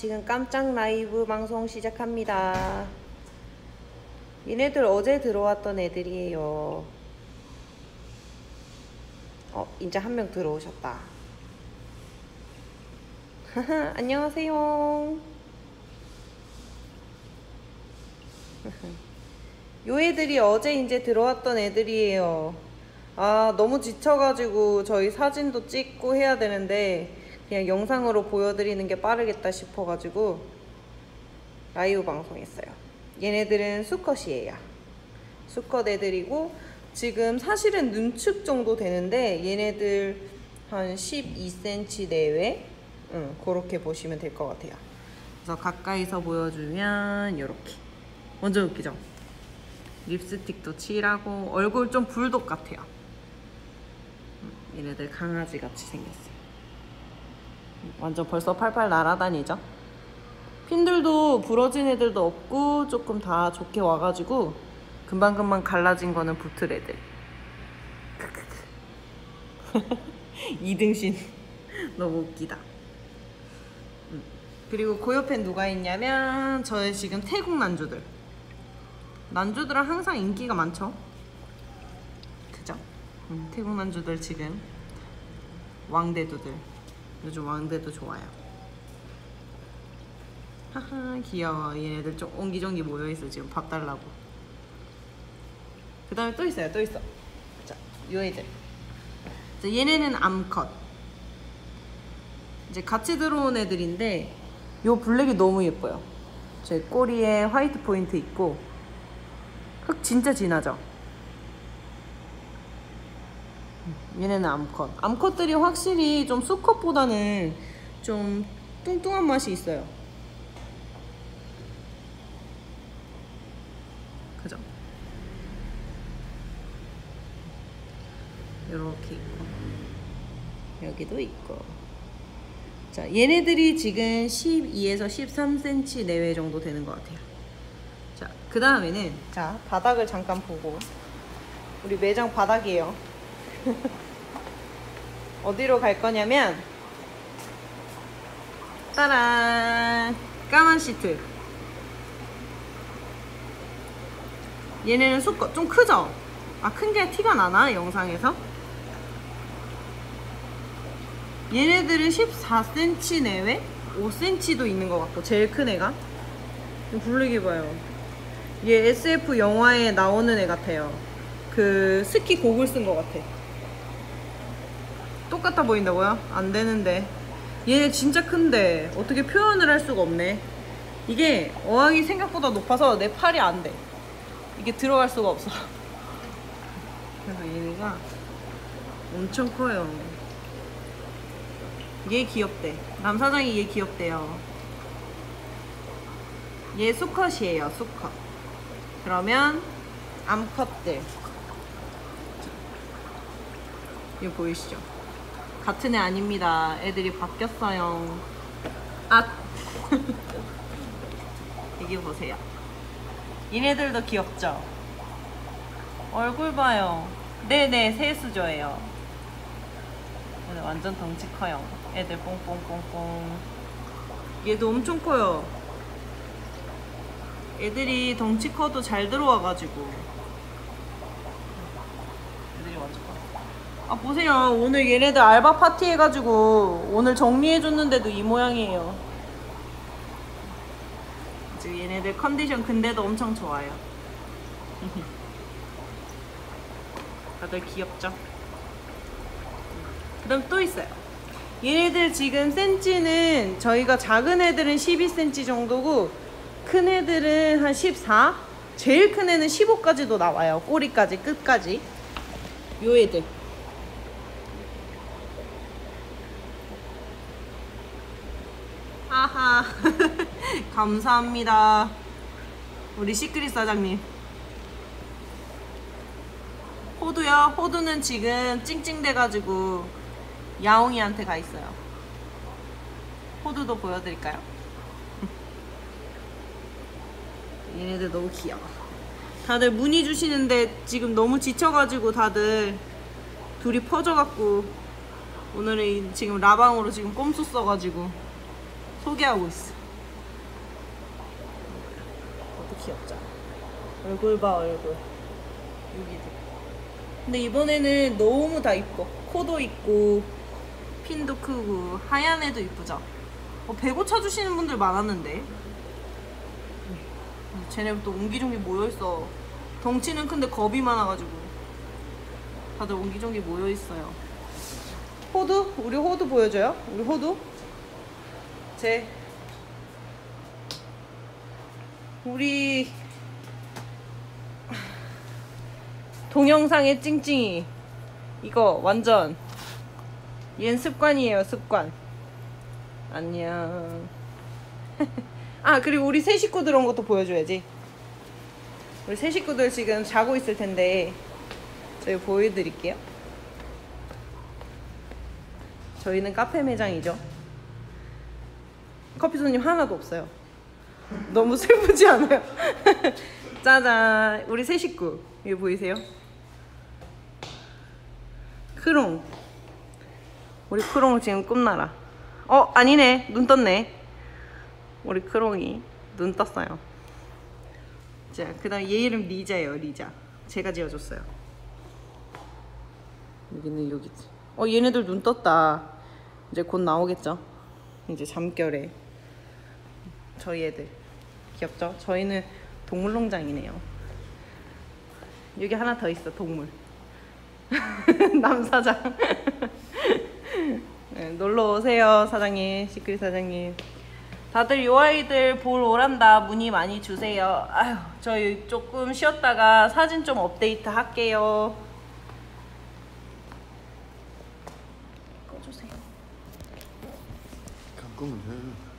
지금 깜짝 라이브 방송 시작합니다. 얘네들 어제 들어왔던 애들이에요. 이제 한 명 들어오셨다. 안녕하세요. 요 애들이 어제 이제 들어왔던 애들이에요. 너무 지쳐가지고 저희 사진도 찍고 해야 되는데 그냥 영상으로 보여드리는 게 빠르겠다 싶어가지고 라이브 방송했어요. 얘네들은 수컷이에요. 수컷 애들이고 지금 사실은 눈축 정도 되는데 얘네들 한 12cm 내외? 그렇게 보시면 될 것 같아요. 그래서 가까이서 보여주면 이렇게 완전 웃기죠? 립스틱도 칠하고 얼굴 좀 불독 같아요. 얘네들 강아지 같이 생겼어요. 완전 벌써 팔팔 날아다니죠? 핀들도 부러진 애들도 없고 조금 다 좋게 와가지고 금방금방 갈라진 거는 붙을 애들. 이등신 너무 웃기다. 그리고 그 옆엔 누가 있냐면 저의 지금 태국 난주들. 난주들은 항상 인기가 많죠? 그죠? 태국 난주들 지금 왕대두들. 요즘 왕대도 좋아요. 하하 귀여워. 얘네들 좀 옹기종기 모여있어. 지금 밥 달라고. 그 다음에 또 있어요. 또 있어. 자, 요 애들. 자, 얘네는 암컷. 이제 같이 들어온 애들인데 요 블랙이 너무 예뻐요. 제 꼬리에 화이트 포인트 있고 흙 진짜 진하죠? 얘네는 암컷. 암컷들이 확실히 좀 수컷보다는 좀 뚱뚱한 맛이 있어요. 그죠? 이렇게 있고 여기도 있고. 자, 얘네들이 지금 12에서 13cm 내외 정도 되는 것 같아요. 자, 그 다음에는 자 바닥을 잠깐 보고 우리 매장 바닥이에요. 어디로 갈 거냐면 따란 까만 시트. 얘네는 수컷 좀 크죠? 큰 게 티가 나나 영상에서? 얘네들은 14cm 내외? 5cm도 있는 것 같고 제일 큰 애가 블랙이 봐요. 얘 SF 영화에 나오는 애 같아요. 그 스키 고글 쓴 것 같아. 똑같아 보인다고요? 안 되는데. 얘네 진짜 큰데 어떻게 표현을 할 수가 없네. 이게 어항이 생각보다 높아서 내 팔이 안 돼. 이게 들어갈 수가 없어. 그래서 얘네가 엄청 커요. 얘 귀엽대. 남사장이 얘 귀엽대요. 얘 수컷이에요. 수컷. 그러면 암컷들. 이거 보이시죠? 같은 애 아닙니다. 애들이 바뀌었어요. 여기 보세요. 얘네들도 귀엽죠? 얼굴 봐요. 네네, 세수조예요. 얘네 완전 덩치 커요. 애들 뽕뽕뽕뽕. 얘도 엄청 커요. 애들이 덩치 커도 잘 들어와가지고 애들이 완전 커. 보세요. 오늘 얘네들 알바 파티 해가지고 오늘 정리해줬는데도 이 모양이에요. 지금 얘네들 컨디션 근데도 엄청 좋아요. 다들 귀엽죠? 그 다음 또 있어요. 얘네들 지금 센치는 저희가 작은 애들은 12cm 정도고 큰 애들은 한 14? 제일 큰 애는 15까지도 나와요. 꼬리까지 끝까지. 요 애들. 아하. 감사합니다. 우리 시크릿 사장님. 호두요? 호두는 지금 찡찡대가지고 야옹이한테 가 있어요. 호두도 보여드릴까요? 얘네들 너무 귀여워. 다들 문의 주시는데 지금 너무 지쳐가지고 다들 둘이 퍼져갖고 오늘은 지금 라방으로 지금 꼼수 써가지고 소개하고 있어. 귀엽죠? 얼굴 봐, 얼굴. 여기도. 근데 이번에는 너무 다 이뻐. 코도 있고 핀도 크고 하얀 애도 이쁘죠? 배고 찾으시는 분들 많았는데 쟤네 또 옹기종기 모여있어. 덩치는 큰데 겁이 많아가지고 다들 옹기종기 모여있어요. 호두? 우리 호두 보여줘요? 우리 호두? 우리 동영상의 찡찡이 이거 완전 얜 습관이에요. 습관. 안녕. 아 그리고 우리 새 식구들 온 것도 보여줘야지. 우리 새 식구들 지금 자고 있을 텐데 저희 보여드릴게요. 저희는 카페 매장이죠. 커피 손님 하나도 없어요. 너무 슬프지 않아요? 짜잔, 우리 새 식구 이거 보이세요? 크롱. 우리 크롱 지금 꿈나라. 아니네, 눈 떴네. 우리 크롱이 눈 떴어요. 자, 그 다음 얘 이름 리자예요. 리자. 제가 지어줬어요. 여기는 여기지. 얘네들 눈 떴다. 이제 곧 나오겠죠. 이제 잠결에. 저희 애들 귀엽죠? 저희는 동물농장이네요. 여기 하나 더 있어. 동물. 남사장. 네, 놀러 오세요 사장님. 시크릿 사장님. 다들 요 아이들 볼 오란다. 문의 많이 주세요. 아휴, 저희 조금 쉬었다가 사진 좀 업데이트 할게요. 꺼주세요. 감고면 돼.